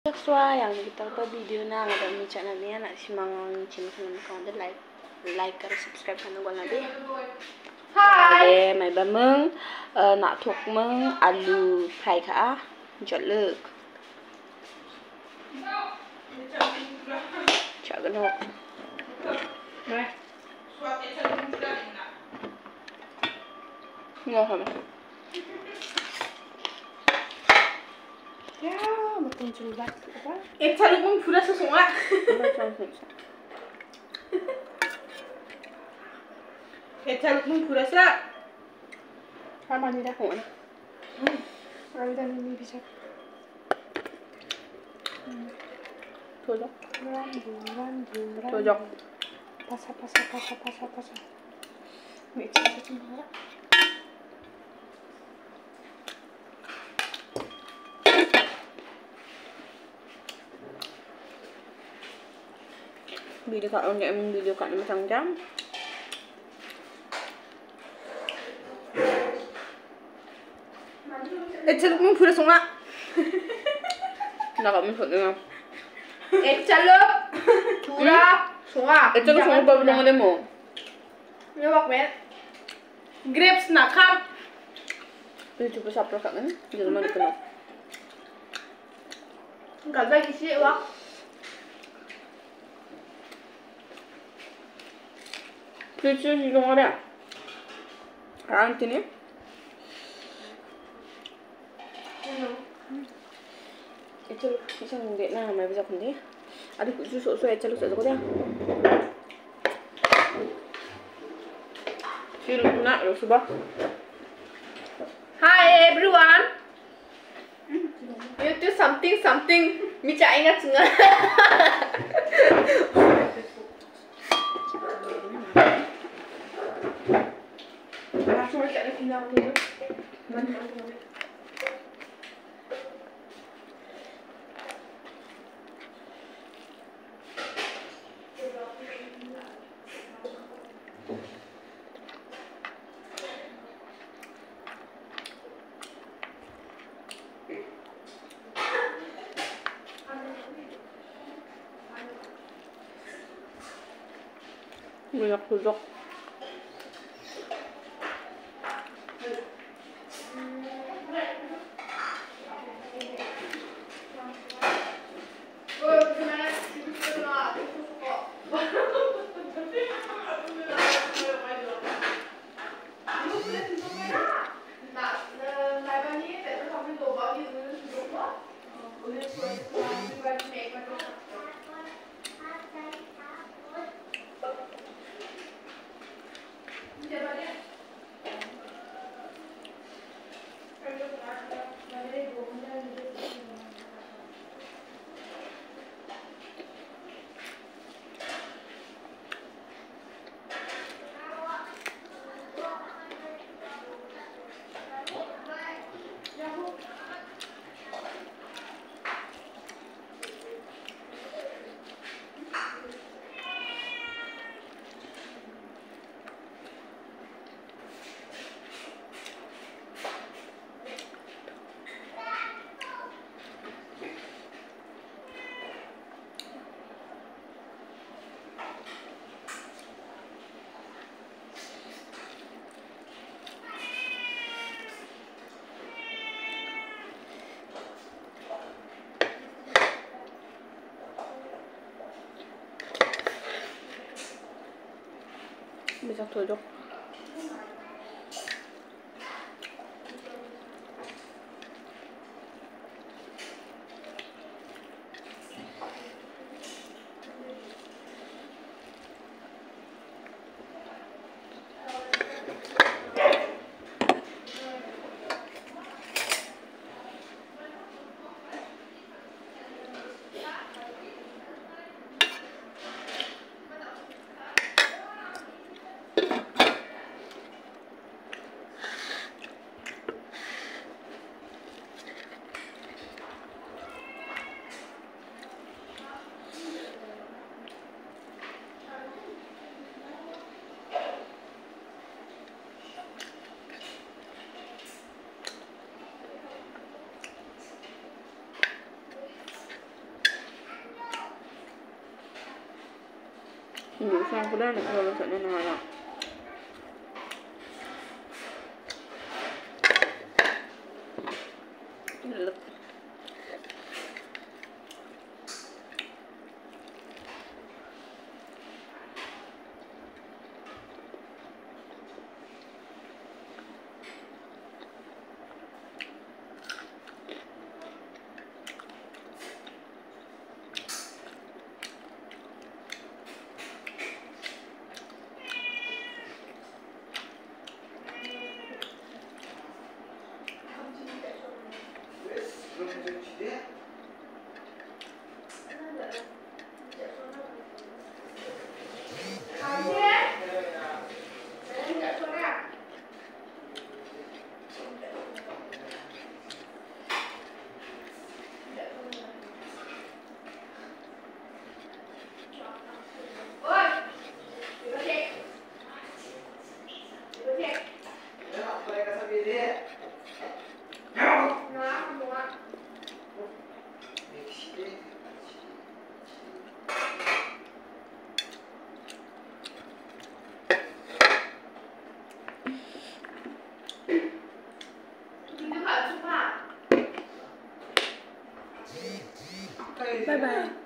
yang kita upload video na ada mi channel ni nak simang channel kau dah like kar subscribe kan gol nabi. Hai mai bameng nak thok meng alu fry kha jot lek chak ganok mai ngon hả ya betul juga apa cari pun pura sesuatu cari pun pura sa sama ni dah kau ada dan ini bisa tojok tojok pasa mix semua video kat orang yang video kat macam jam celuk mun pura sunga nak kamu sok dengar celuk pura sunga celuk sunga baru dengar demo ni wak met grapes nak kam tu cuba sapro kat mana jangan mana kena enggak lagi sih wak Cucu di rumah ada. Orang sini. Itu bisa nggak na, mai bisa kundi. Ada cucu so itu lu dia. Kira nak lu subah. Hi everyone. You do something. Mica ingat sungai. Banyak tusuk. Bisa tojok. Nhiều sang cái đó là thôi sợ nên là lực. Bye bye.